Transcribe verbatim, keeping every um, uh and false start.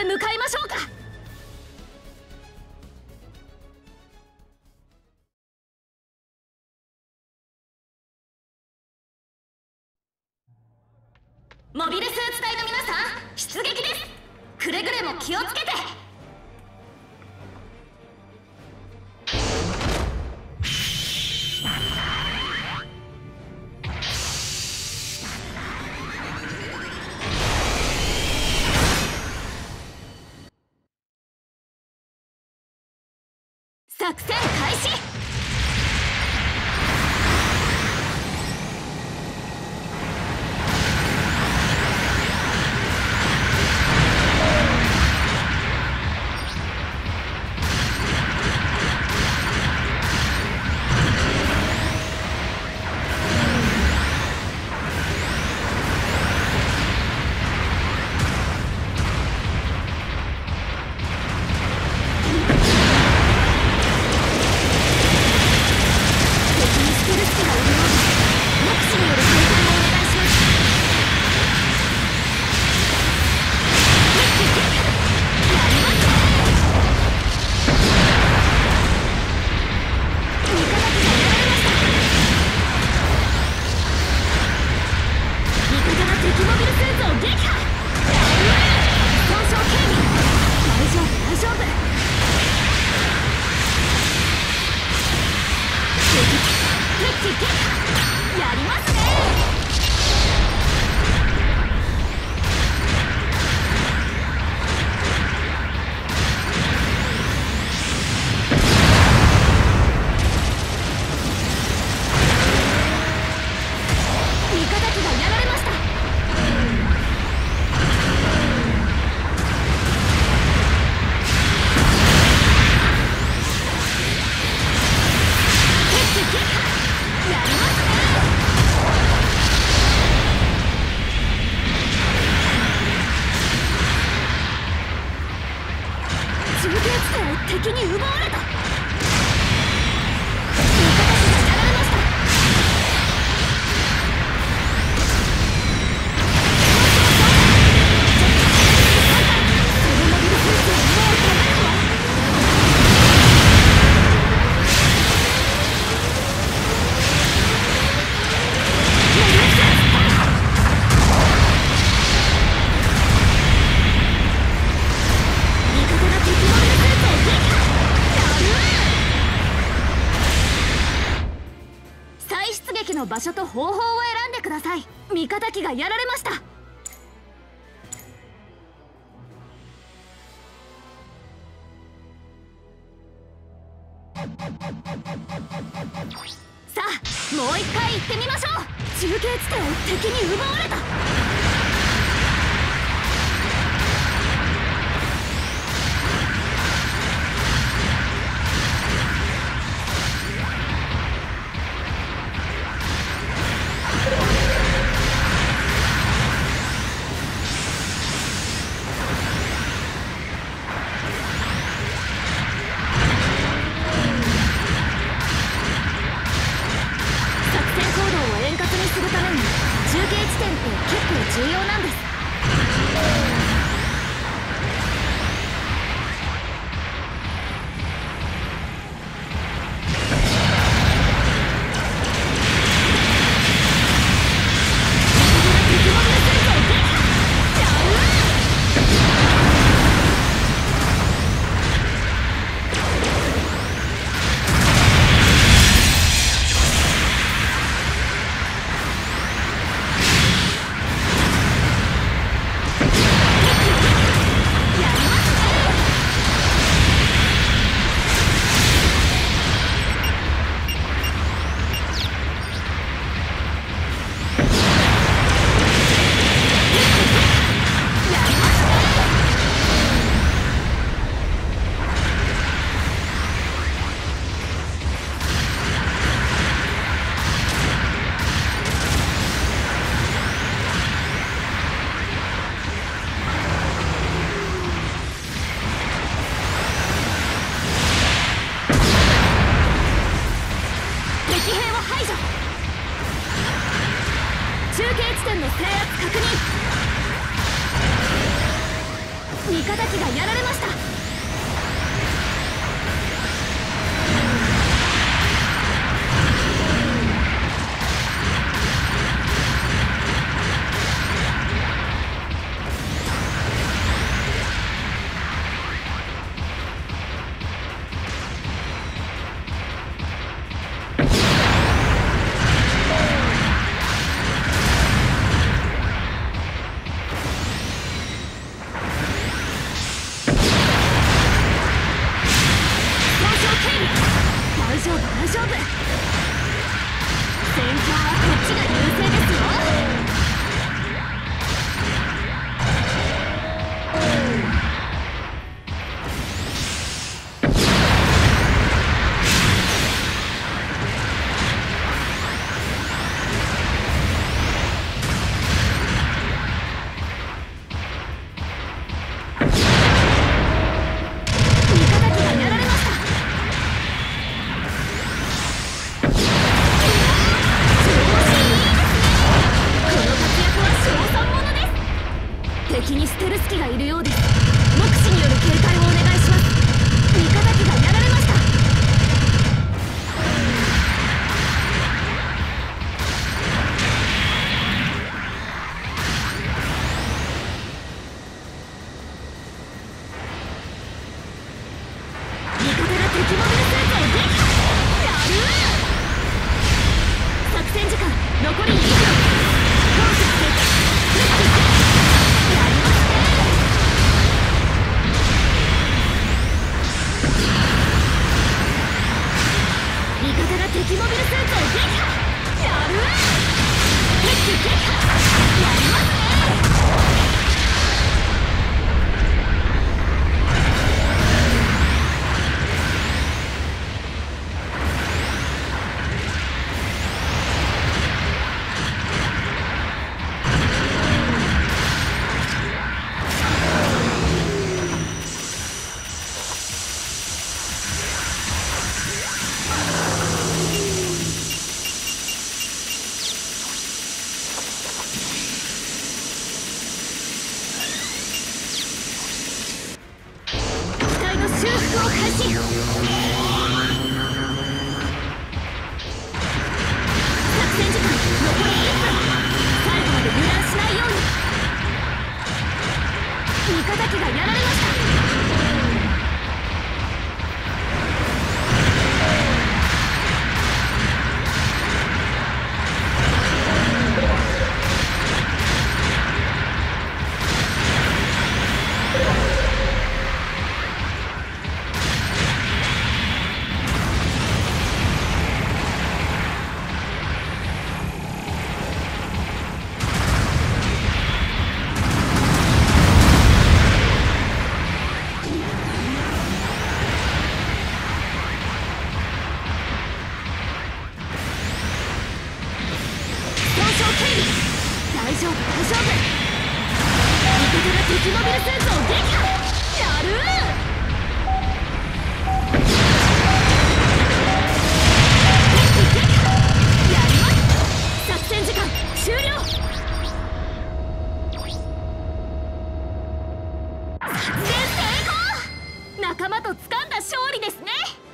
向かいましょうか。モビルスーツ隊の皆さん、出撃です。くれぐれも気をつけて。作戦開始。敵に奪われた。の場所と方法を選んでください。味方機がやられました。さあ、もう一回行ってみましょう。中継地点を敵に奪われた。中継地点って結構敵がやられました。大丈夫大丈夫、戦況はこっちが優勢ですよ。敵にステルス機がいるようです。目視による警戒をお願いします。味方機がやられました。味方が敵モビルスーツを撃破。やるー。作戦時間残りにふん。本日成功。味方が敵モビルスーツを撃破。やるー。敵撃破。やりますね。修復を開始。作戦時間残りいっぷん。最後まで油断しないように。味方機がやられました。大丈夫大丈夫、味方が敵モビルスーツを撃破。やるー。敵撃破。やります。作戦時間終了。作戦成功。仲間と掴んだ勝利ですね。